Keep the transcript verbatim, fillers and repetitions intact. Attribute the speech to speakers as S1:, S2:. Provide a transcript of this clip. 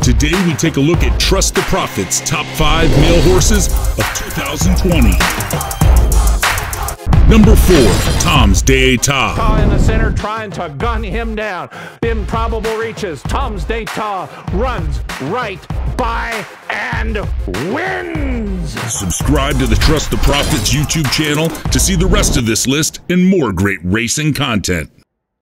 S1: Today we take a look at Trust the Prophet's top five male horses of two thousand twenty. Number four, Tom's d'Etat.
S2: In the center, trying to gun him down. Improbable reaches. Tom's d'Etat runs right by and wins.
S1: Subscribe to the Trust the Prophet's YouTube channel to see the rest of this list and more great racing content.